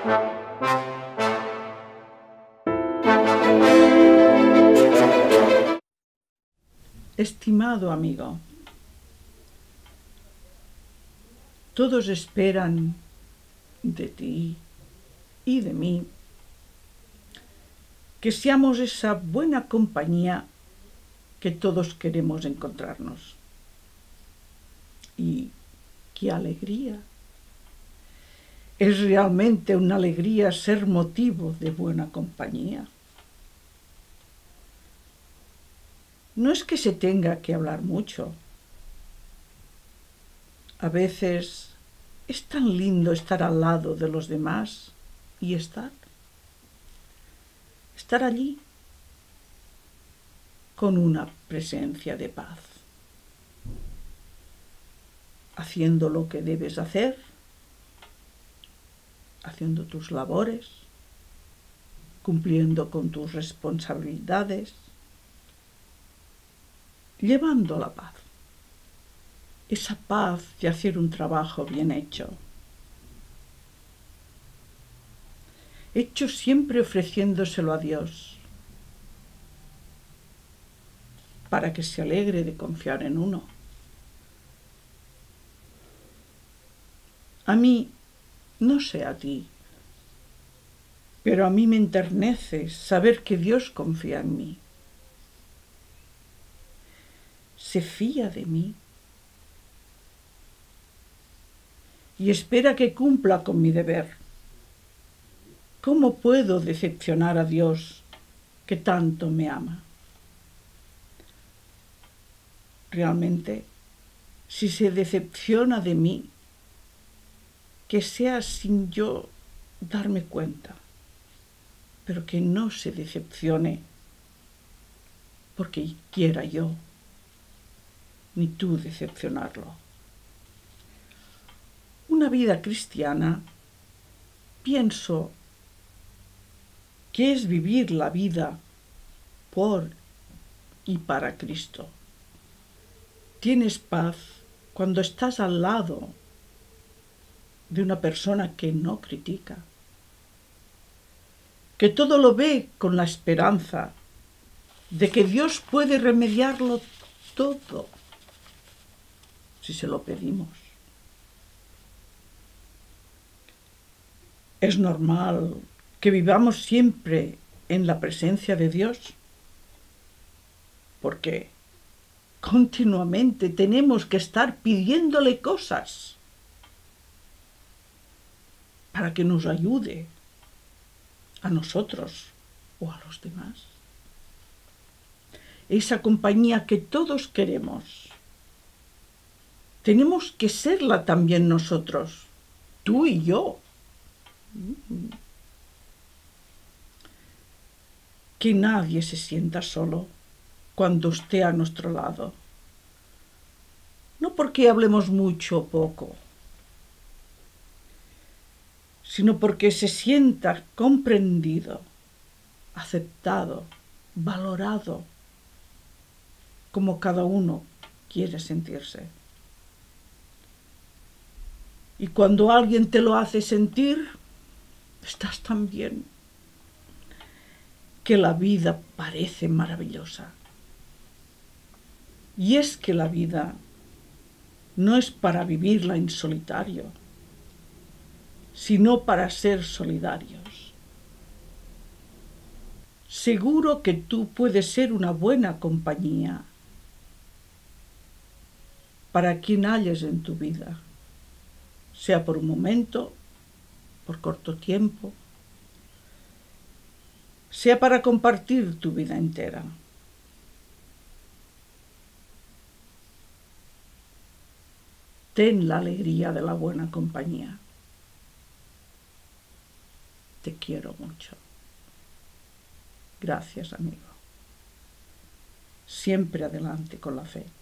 Estimado amigo, todos esperan de ti y de mí que seamos esa buena compañía que todos queremos encontrarnos. Y qué alegría. Es realmente una alegría ser motivo de buena compañía. No es que se tenga que hablar mucho. A veces es tan lindo estar al lado de los demás y estar allí con una presencia de paz, haciendo lo que debes hacer, haciendo tus labores, cumpliendo con tus responsabilidades, llevando la paz, esa paz de hacer un trabajo bien hecho siempre ofreciéndoselo a Dios, para que se alegre de confiar en uno. A mí, no sé a ti, pero a mí me enternece saber que Dios confía en mí. Se fía de mí y espera que cumpla con mi deber. ¿Cómo puedo decepcionar a Dios que tanto me ama? Realmente, si se decepciona de mí, que sea sin yo darme cuenta, pero que no se decepcione porque quiera yo, ni tú decepcionarlo. Una vida cristiana, pienso que es vivir la vida por y para Cristo. Tienes paz cuando estás al lado de una persona que no critica, que todo lo ve con la esperanza de que Dios puede remediarlo todo si se lo pedimos. Es normal que vivamos siempre en la presencia de Dios, porque continuamente tenemos que estar pidiéndole cosas para que nos ayude a nosotros o a los demás. Esa compañía que todos queremos, tenemos que serla también nosotros, tú y yo. Que nadie se sienta solo cuando esté a nuestro lado. No porque hablemos mucho o poco, sino porque se sienta comprendido, aceptado, valorado, como cada uno quiere sentirse. Y cuando alguien te lo hace sentir, estás tan bien que la vida parece maravillosa. Y es que la vida no es para vivirla en solitario, sino para ser solidarios. Seguro que tú puedes ser una buena compañía para quien halles en tu vida, sea por un momento, por corto tiempo, sea para compartir tu vida entera. Ten la alegría de la buena compañía. Te quiero mucho. Gracias, amigo. Siempre adelante con la fe.